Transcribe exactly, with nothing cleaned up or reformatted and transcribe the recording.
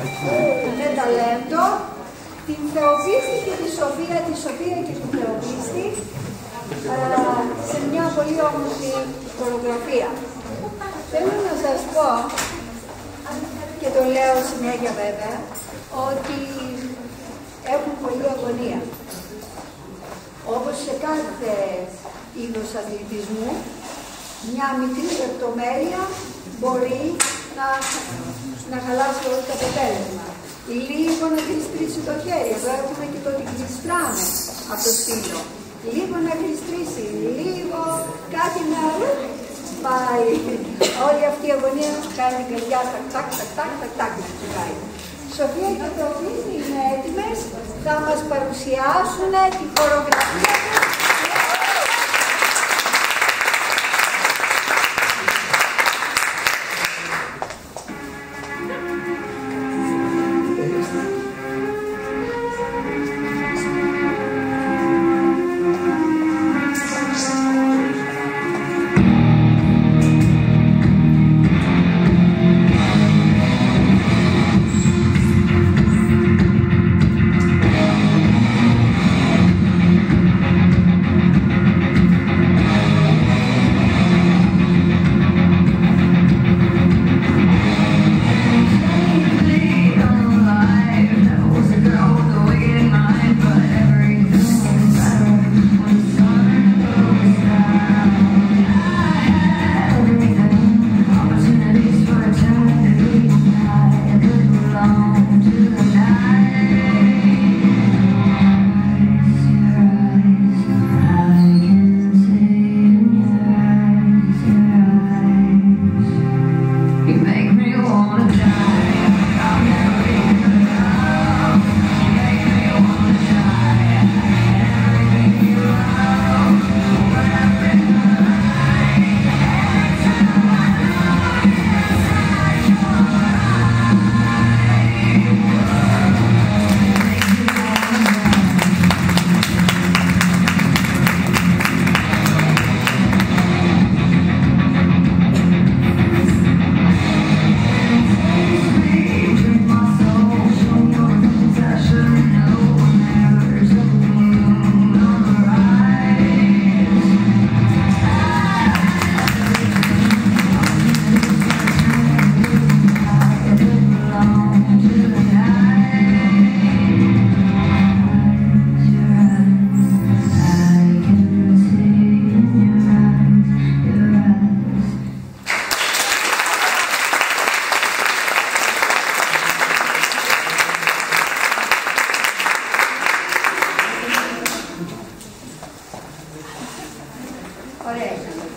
με ταλέντο, την Θεοπίστη και τη Σοφία, τη Σοφία και την Θεοπίστη, σε μια πολύ όμορφη χορογραφία. Θέλω να σας πω, και το λέω συνέχεια βέβαια, ότι έχουν πολλή αγωνία. Όπως σε κάθε είδος αθλητισμού, μια μικρή λεπτομέρεια μπορεί να, να χαλάσει όλο το αποτέλεσμα. Λίγο να γλιστρήσει το χέρι, εδώ έχουμε και το ότι γλιστράμε από το στήλο. Λίγο να γλιστρήσει, λίγο κάτι να πάει. Όλη αυτή η αγωνία κάνει την καρδιά τακ τακ τακ τακ τακ τακ να τσουκάει. Σοφία και Θεοπίστη είναι έτοιμες, θα μας παρουσιάσουν τη χορογραφία τους. Ωραία.